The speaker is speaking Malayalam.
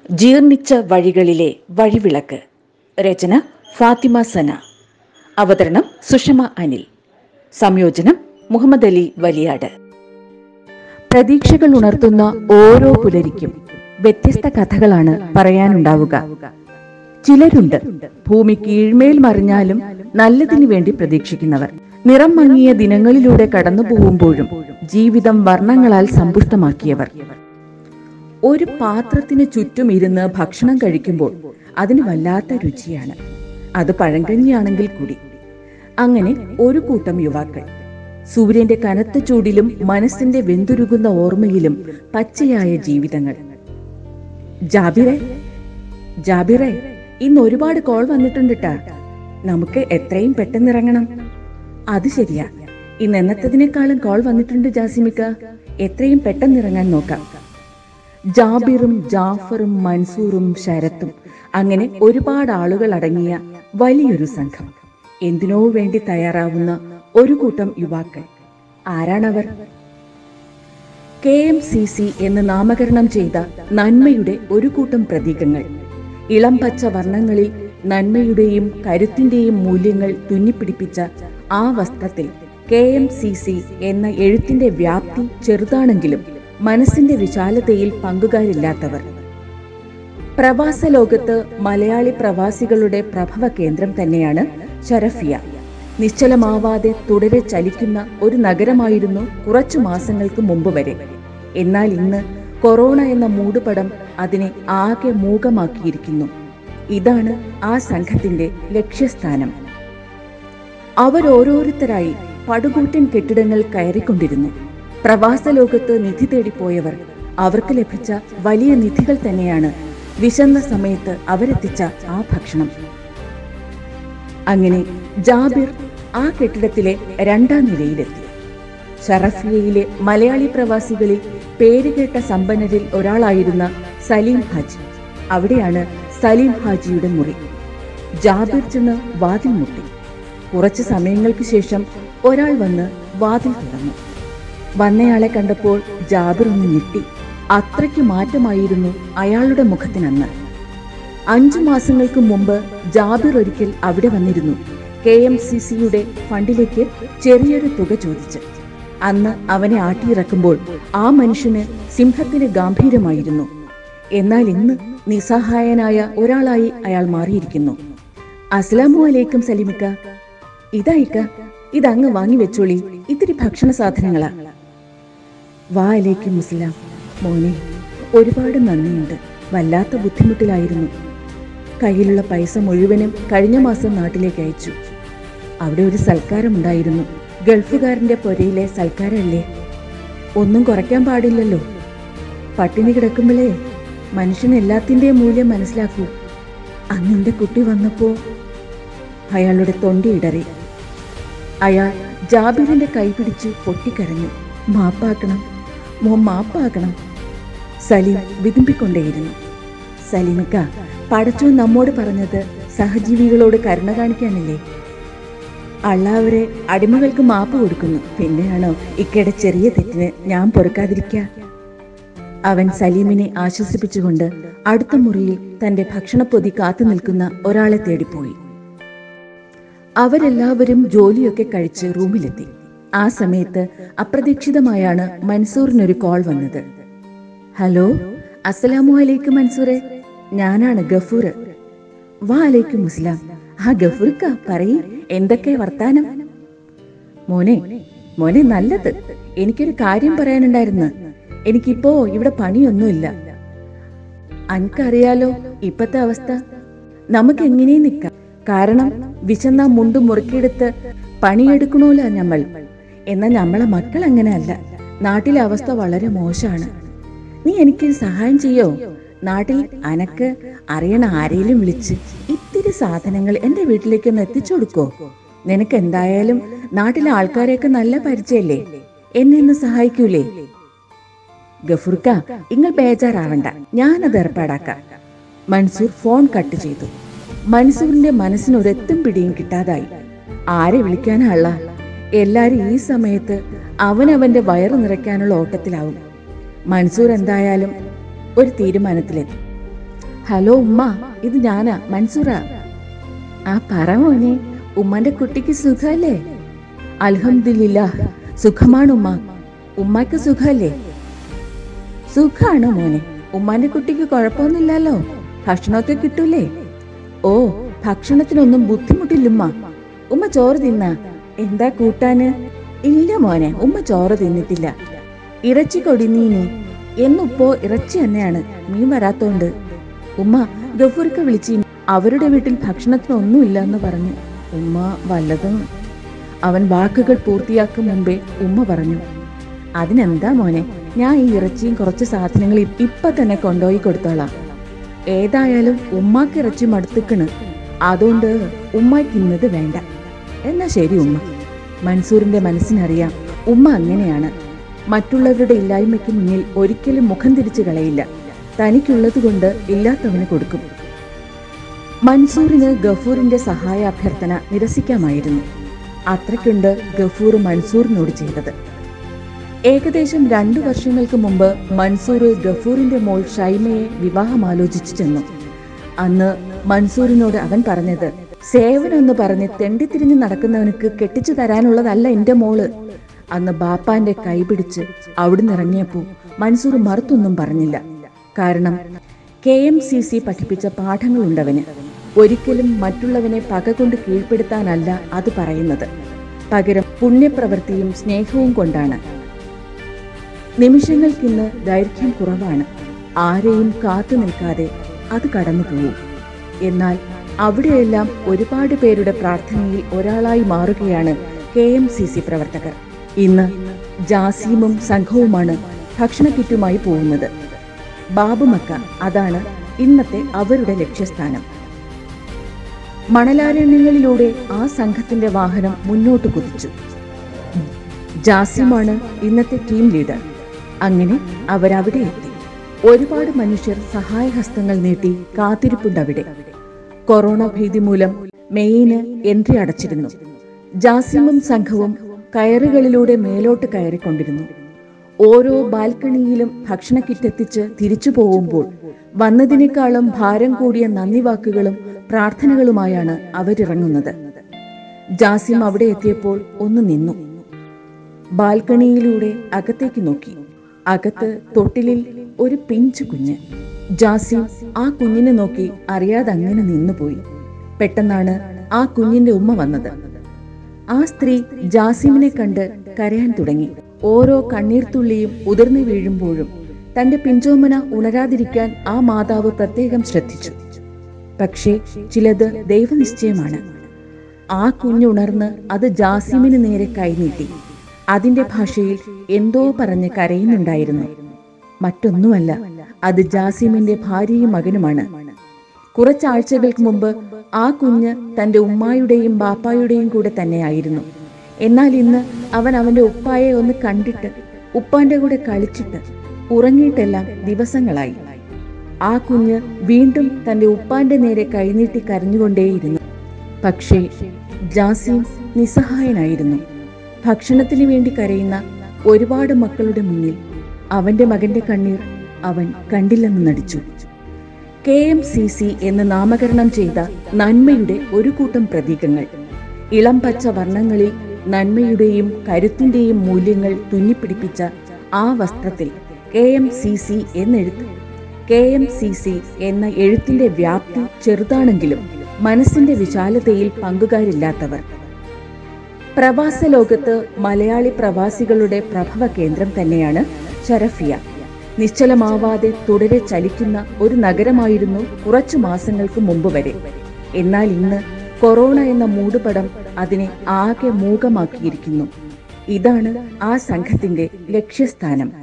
ജീർണിച്ച വഴികളിലെ വഴിവിളക്ക്. രചന ഫാത്തിമ സന. അവതരണം സുഷമ അനിൽ. സംയോജനം മുഹമ്മദ് അലി വലിയാട്. പ്രതീക്ഷകൾ ഉണർത്തുന്ന ഓരോ പുലരിക്കും വ്യത്യസ്ത കഥകളാണ് പറയാനുണ്ടാവുക. ചിലരുണ്ട് ഭൂമി കീഴ്മേൽ മറിഞ്ഞാലും നല്ലതിനു വേണ്ടി പ്രതീക്ഷിക്കുന്നവർ. നിറം മങ്ങിയ ദിനങ്ങളിലൂടെ കടന്നു പോകുമ്പോഴും ജീവിതം വർണ്ണങ്ങളാൽ സമ്പുഷ്ടമാക്കിയവർ. ഒരു പാത്രത്തിന് ചുറ്റും ഇരുന്ന് ഭക്ഷണം കഴിക്കുമ്പോൾ അതിന് വല്ലാത്ത രുചിയാണ്, അത് പഴങ്കഞ്ഞിയാണെങ്കിൽ കൂടി. അങ്ങനെ ഒരു കൂട്ടം യുവാക്കൾ സൂര്യന്റെ കനത്ത ചൂടിലും മനസ്സിന്റെ വെന്തുരുകുന്ന ഓർമ്മയിലും പച്ചയായ ജീവിതങ്ങൾ. ജാബിറെ, ഇന്ന് ഒരുപാട് കോൾ വന്നിട്ടുണ്ടിട്ടാ, നമുക്ക് എത്രയും പെട്ടെന്ന് ഇറങ്ങണം. അത് ശരിയാ, ഇന്ന് എന്നത്തതിനേക്കാളും കോൾ വന്നിട്ടുണ്ട് ജാസിമിക്ക, എത്രയും പെട്ടെന്ന് ഇറങ്ങാൻ നോക്കാം. ജാബിറും ജാഫറും മൻസൂറും ശരത്തും അങ്ങനെ ഒരുപാട് ആളുകൾ അടങ്ങിയ വലിയൊരു സംഘം. എന്തിനോ വേണ്ടി തയ്യാറാവുന്ന ഒരു കൂട്ടം യുവാക്കൾ. ആരാണവർ? KMCC എന്ന് നാമകരണം ചെയ്ത നന്മയുടെ ഒരു കൂട്ടം പ്രതീകങ്ങൾ. ഇളം പച്ച വർണ്ണങ്ങളിൽ നന്മയുടെയും കരുത്തിന്റെയും മൂല്യങ്ങൾ തുന്നിപ്പിടിപ്പിച്ച ആ വസ്ത്രത്തിൽ KMCC എന്ന എഴുത്തിന്റെ വ്യാപ്തി ചെറുതാണെങ്കിലും മനസ്സിന്റെ വിശാലതയിൽ പങ്കുകാരില്ലാത്തവർ. പ്രവാസ ലോകത്ത് മലയാളി പ്രവാസികളുടെ പ്രഭവ കേന്ദ്രം തന്നെയാണ് ഷറഫിയ. നിശ്ചലമാവാതെ തുടരെ ചലിക്കുന്ന ഒരു നഗരമായിരുന്നു കുറച്ചു മാസങ്ങൾക്ക് മുമ്പ് വരെ. എന്നാൽ ഇന്ന് കൊറോണ എന്ന മൂടുപടം അതിനെ ആകെ മൂകമാക്കിയിരിക്കുന്നു. ഇതാണ് ആ സംഘത്തിന്റെ ലക്ഷ്യസ്ഥാനം. അവരോരോരുത്തരായി പടുകൂറ്റൻ കെട്ടിടങ്ങൾ കയറിക്കൊണ്ടിരുന്നു. പ്രവാസ ലോകത്ത് നിധി തേടിപ്പോയവർ. അവർക്ക് ലഭിച്ച വലിയ നിധികൾ തന്നെയാണ് വിശന്ന സമയത്ത് അവരെത്തിച്ച ആ ഭക്ഷണം. അങ്ങനെ ജാബിർ ആ കെട്ടിടത്തിലെ 2ാം നിലയിലെത്തി. ഷറഫിയയിലെ മലയാളി പ്രവാസികളിൽ പേരുകേട്ട സമ്പന്നരിൽ ഒരാളായിരുന്ന സലീം ഹാജി. അവിടെയാണ് സലീം ഹാജിയുടെ മുറി. ജാബിർ ചെന്ന് വാതിൽ മുട്ടി. കുറച്ച് സമയങ്ങൾക്ക് ശേഷം ഒരാൾ വന്ന് വാതിൽ തുറന്നു. വന്നയാളെ കണ്ടപ്പോൾ ജാബിർ ഒന്ന് ഞെട്ടി. അത്രയ്ക്ക് മാറ്റമായിരുന്നു അയാളുടെ മുഖത്തിനന്ന്. 5 മാസങ്ങൾക്ക് മുമ്പ് ജാബിർ ഒരിക്കൽ അവിടെ വന്നിരുന്നു, KMCCയുടെ ഫണ്ടിലേക്ക് ചെറിയൊരു തുക ചോദിച്ച്. അന്ന് അവനെ ആട്ടിയിറക്കുമ്പോൾ ആ മനുഷ്യന് സിംഹത്തിന് ഗാംഭീര്യമായിരുന്നു. എന്നാൽ ഇന്ന് നിസ്സഹായനായ ഒരാളായി അയാൾ മാറിയിരിക്കുന്നു. അസ്സലാമു അലൈക്കും സലീമിക്ക. ഇതായിക്ക, ഇതങ്ങ് വാങ്ങി വെച്ചോളി, ഇത്തിരി ഭക്ഷണ സാധനങ്ങളാ. വാലേക്കും മുസ്ലാം. മോനെ, ഒരുപാട് നന്ദിയുണ്ട്. വല്ലാത്ത ബുദ്ധിമുട്ടിലായിരുന്നു. കയ്യിലുള്ള പൈസ മുഴുവനും കഴിഞ്ഞ മാസം നാട്ടിലേക്ക് അയച്ചു. അവിടെ ഒരു സൽക്കാരമുണ്ടായിരുന്നു. ഗൾഫുകാരന്റെ പൊരയിലെ സൽക്കാരല്ലേ, ഒന്നും കുറയ്ക്കാൻ പാടില്ലല്ലോ. പട്ടിണി കിടക്കുമ്പോഴേ മനുഷ്യൻ എല്ലാത്തിൻ്റെയും മൂല്യം മനസ്സിലാക്കൂ. അന്നെൻ്റെ കുട്ടി വന്നപ്പോ അയാളുടെ തൊണ്ടിയിടറി. അയാൾ ജാബിറിന്റെ കൈ പിടിച്ച് പൊട്ടിക്കരഞ്ഞു. മാപ്പാക്കണം മോൻ, മാപ്പാക്കണം. സലീം വിതുമ്പിക്കൊണ്ടേയിരുന്നു. സലീമിക്ക, പടച്ചോൻ നമ്മോട് പറഞ്ഞത് സഹജീവികളോട് കരുണ കാണിക്കാനല്ലേ? അള്ളാഹുവരെ അടിമകൾക്ക് മാപ്പ് കൊടുക്കുന്നു, പിന്നെയാണോ ഇക്കയുടെ ചെറിയ തെറ്റിന് ഞാൻ പൊറുക്കാതിരിക്കുക? അവൻ സലീമിനെ ആശ്വസിപ്പിച്ചുകൊണ്ട് അടുത്ത മുറിയിൽ തന്റെ ഭക്ഷണപ്പൊതി കാത്തു നിൽക്കുന്ന ഒരാളെ തേടിപ്പോയി. അവരെല്ലാവരും ജോലിയൊക്കെ കഴിച്ച് റൂമിലെത്തി. ആ സമയത്ത് അപ്രതീക്ഷിതമായാണ് മൻസൂറിനൊരു കോൾ വന്നത്. ഹലോ, അസ്സലാമു അലൈക്കും മൻസൂറെ, ഞാനാണ് ഗഫൂർ. വാലൈക്കും മുസ്ലാം. ആ ഗഫൂർക്ക, പറയ്, എന്തൊക്കെ വർത്താനം? മോനെ നല്ലത്. എനിക്കൊരു കാര്യം പറയാനുണ്ടായിരുന്നു. എനിക്കിപ്പോ ഇവിടെ പണിയൊന്നുമില്ല. അനക്കറിയാലോ ഇപ്പത്തെ അവസ്ഥ. നമുക്ക് എങ്ങനെയും നിൽക്കാം, കാരണം വിശന്ന മുണ്ടും മുറുക്കിയെടുത്ത് പണിയെടുക്കണോല നമ്മൾ. എന്നാൽ നമ്മളെ മക്കൾ അങ്ങനെയല്ല. നാട്ടിലെ അവസ്ഥ വളരെ മോശമാണ്. നീ എനിക്കൊരു സഹായം ചെയ്യോ? നാട്ടിൽ അനക്ക് അറിയണ ആരെയും വിളിച്ച് ഇത്തിരി സാധനങ്ങൾ എന്റെ വീട്ടിലേക്ക് ഒന്ന് എത്തിച്ചു കൊടുക്കോ? നിനക്ക് എന്തായാലും നാട്ടിലെ ആൾക്കാരെയൊക്കെ നല്ല പരിചയല്ലേ, എന്നെ ഒന്ന് സഹായിക്കൂലേ? ഗഫൂർക്ക, നിങ്ങൾ ബേജാറാവണ്ട, ഞാനത് ഏർപ്പാടാക്കാം. മൻസൂർ ഫോൺ കട്ട് ചെയ്തു. മൻസൂറിന്റെ മനസ്സിനൊരെത്തും പിടിയും കിട്ടാതായി. ആരെ വിളിക്കാനാള്ള? എല്ലാരും ഈ സമയത്ത് അവനവന്റെ വയറ് നിറയ്ക്കാനുള്ള ഓട്ടത്തിലാവും. മൻസൂർ എന്തായാലും ഒരു തീരുമാനത്തിലെത്തി. ഹലോ ഉമ്മ, ഇത് ഞാനാ, മൻസൂറ. ആ പറ മോനെ, ഉമ്മാന്റെ കുട്ടിക്ക് സുഖല്ലേ? അൽഹംദുലില്ലാഹ്, സുഖമാണ് ഉമ്മ. ഉമ്മക്ക് സുഖല്ലേ? സുഖാണ് മോനെ. ഉമ്മാന്റെ കുട്ടിക്ക് കുഴപ്പമൊന്നുമില്ലല്ലോ? ഭക്ഷണമൊക്കെ കിട്ടൂലേ? ഓ, ഭക്ഷണത്തിനൊന്നും ബുദ്ധിമുട്ടില്ലുമ്മ. ഉമ്മ ചോറ് തിന്നാ? എന്താ കൂട്ടാന്? ഇല്ല മോനെ, ഉമ്മ ചോറ് തിന്നിട്ടില്ല. ഇറച്ചി കൊടിനീനി. എന്നിപ്പോ ഇറച്ചി തന്നെയാണ്, മീൻ വരാത്തോണ്ട്. ഉമ്മ ഗഫൂർക്ക് വിളിച്ച് അവരുടെ വീട്ടിൽ ഭക്ഷണത്തിനൊന്നുമില്ല എന്ന് പറഞ്ഞു. ഉമ്മ വല്ലതും. അവൻ വാക്കുകൾ പൂർത്തിയാക്കും മുമ്പേ ഉമ്മ പറഞ്ഞു, അതിനെന്താ മോനെ, ഞാൻ ഈ ഇറച്ചിയും കുറച്ച് സാധനങ്ങൾ ഇപ്പൊ തന്നെ കൊണ്ടുപോയി കൊടുത്തോളാം. ഏതായാലും ഉമ്മാക്ക് ഇറച്ചി മടുത്തിക്കണ്, അതുകൊണ്ട് ഉമ്മയ്ക്ക് ഇന്നത് വേണ്ട. എന്നാ ശരി ഉമ്മ. മൻസൂറിന്റെ മനസ്സിനറിയാം, ഉമ്മ അങ്ങനെയാണ്. മറ്റുള്ളവരുടെ ഇല്ലായ്മയ്ക്ക് മുന്നിൽ ഒരിക്കലും മുഖം തിരിച്ചു കളയില്ല. തനിക്കുള്ളത് കൊണ്ട് ഇല്ലാത്തവന് കൊടുക്കും. മൻസൂറിന് ഗഫൂറിന്റെ സഹായ അഭ്യർത്ഥന നിരസിക്കാമായിരുന്നു. അത്രയ്ക്കുണ്ട് ഗഫൂർ മൻസൂറിനോട് ചെയ്തത്. ഏകദേശം 2 വർഷങ്ങൾക്ക് മുമ്പ് മൻസൂർ ഗഫൂറിന്റെ മോൾ ഷൈമയെ വിവാഹം ആലോചിച്ചു ചെന്നു. അന്ന് മൻസൂറിനോട് അവൻ പറഞ്ഞത്, സേവനമെന്ന് പറഞ്ഞ് തെണ്ടിത്തിരിഞ്ഞ് നടക്കുന്നവനക്ക് കെട്ടിച്ചു തരാനുള്ളതല്ല എന്റെ മോള്. അന്ന് ബാപ്പാന്റെ കൈ പിടിച്ച് അവിടുന്ന് ഇറങ്ങിയപ്പോ മൻസൂർ മറുത്തൊന്നും പറഞ്ഞില്ല. കാരണം KMCC പഠിപ്പിച്ച പാഠങ്ങളുണ്ടവന്. ഒരിക്കലും മറ്റുള്ളവനെ പകകൊണ്ട് കീഴ്പ്പെടുത്താനല്ല അത് പറയുന്നത്, പകരം പുണ്യപ്രവൃത്തിയും സ്നേഹവും കൊണ്ടാണ്. നിമിഷങ്ങൾക്കിന്ന് ദൈർഘ്യം കുറവാണ്. ആരെയും കാത്തു നിൽക്കാതെ അത് കടന്നു പോവും. എന്നാൽ അവിടെയെല്ലാം ഒരുപാട് പേരുടെ പ്രാർത്ഥനയിൽ ഒരാളായി മാറുകയാണ് KMCC പ്രവർത്തകർ. ഇന്ന് ജാസീമും സംഘവുമാണ് ഭക്ഷണ കിറ്റുമായി പോകുന്നത്. ബാബുമക്ക, അതാണ് ഇന്നത്തെ അവരുടെ ലക്ഷ്യസ്ഥാനം. മണലാരണ്യങ്ങളിലൂടെ ആ സംഘത്തിന്റെ വാഹനം മുന്നോട്ട് കുതിച്ചു. ജാസിമാണ് ഇന്നത്തെ ടീം ലീഡർ. അങ്ങനെ അവരവിടെ എത്തി. ഒരുപാട് മനുഷ്യർ സഹായഹസ്തങ്ങൾ നീട്ടി കാത്തിരിപ്പുണ്ടവിടെ. കൊറോണ ഭീതി മൂലം മെയിന് എൻട്രി അടച്ചിരുന്നു. ജാസിമും സംഘവും കയറുകളിലൂടെ മേലോട്ട് കയറിക്കൊണ്ടിരുന്നു. ഓരോ ബാൽക്കണിയിലും ഭക്ഷണ കിറ്റെത്തിച്ച് തിരിച്ചു പോകുമ്പോൾ വന്നതിനേക്കാളും ഭാരം കൂടിയ നന്ദി വാക്കുകളും പ്രാർത്ഥനകളുമായാണ് അവരിറങ്ങുന്നത്. ജാസിം അവിടെ എത്തിയപ്പോൾ ഒന്ന് നിന്നു. ബാൽക്കണിയിലൂടെ അകത്തേക്ക് നോക്കി. അകത്ത് തൊട്ടിലിൽ ഒരു പിഞ്ചു കുഞ്ഞ്. ജാസിം ആ കുഞ്ഞിനെ നോക്കി അറിയാതെ അങ്ങനെ നിന്നുപോയി. പെട്ടെന്നാണ് ആ കുഞ്ഞിന്റെ ഉമ്മ വന്നത്. ആ സ്ത്രീ ജാസിമിനെ കണ്ട് കരയാൻ തുടങ്ങി. ഓരോ കണ്ണീർത്തുള്ളിയും ഉതിർന്നു വീഴുമ്പോഴും തന്റെ പിഞ്ചോമന ഉണരാതിരിക്കാൻ ആ മാതാവ് പ്രത്യേകം ശ്രദ്ധിച്ചു. പക്ഷേ ചിലത് ദൈവനിശ്ചയമാണ്. ആ കുഞ്ഞുണർന്ന് അത് ജാസിമിന് നേരെ കൈനീട്ടി. അതിന്റെ ഭാഷയിൽ എന്തോ പറഞ്ഞ് കരയുന്നുണ്ടായിരുന്നു. മറ്റൊന്നുമല്ല, അത് ജാസിമിന്റെ ഭാര്യയും മകനുമാണ്. കുറച്ചാഴ്ചകൾക്ക് മുമ്പ് ആ കുഞ്ഞ് തന്റെ ഉമ്മായുടെയും ബാപ്പായുടെയും കൂടെ തന്നെയായിരുന്നു. എന്നാൽ ഇന്ന് അവൻ അവന്റെ ഉപ്പായെ ഒന്ന് കണ്ടിട്ട് ഉപ്പാന്റെ കൂടെ കളിച്ചിട്ട് ഉറങ്ങിയിട്ടെല്ലാം ദിവസങ്ങളായി. ആ കുഞ്ഞ് വീണ്ടും തന്റെ ഉപ്പാന്റെ നേരെ കൈനീട്ടി കരഞ്ഞുകൊണ്ടേയിരുന്നു. പക്ഷേ ജാസിം നിസ്സഹായനായിരുന്നു. ഭക്ഷണത്തിന് വേണ്ടി കരയുന്ന ഒരുപാട് മക്കളുടെ മുന്നിൽ അവന്റെ മകന്റെ കണ്ണീർ അവൻ കണ്ടില്ലെന്ന് നടിച്ചു. KMCC എന്ന് നാമകരണം ചെയ്ത നന്മയുടെ ഒരു കൂട്ടം പ്രതീകങ്ങൾ. ഇളം പച്ച വർണ്ണങ്ങളിൽ നന്മയുടെയും കരുത്തിന്റെയും മൂല്യങ്ങൾ തുന്നിപ്പിടിപ്പിച്ച ആ വസ്ത്രത്തിൽ KMCC എന്നെഴുത്ത്. KMCC എന്ന എഴുത്തിന്റെ വ്യാപ്തി ചെറുതാണെങ്കിലും മനസ്സിന്റെ വിശാലതയിൽ പങ്കുകാരില്ലാത്തവർ. പ്രവാസ ലോകത്ത് മലയാളി പ്രവാസികളുടെ പ്രഭവ കേന്ദ്രം തന്നെയാണ് ഷറഫിയ. നിശ്ചലമാവാതെ തുടരെ ചലിക്കുന്ന ഒരു നഗരമായിരുന്നു കുറച്ചു മാസങ്ങൾക്ക് മുമ്പ് വരെ. എന്നാൽ ഇന്ന് കൊറോണ എന്ന മൂടുപടം അതിനെ ആകെ മൂകമാക്കിയിരിക്കുന്നു. ഇതാണ് ആ സംഘത്തിന്റെ ലക്ഷ്യസ്ഥാനം.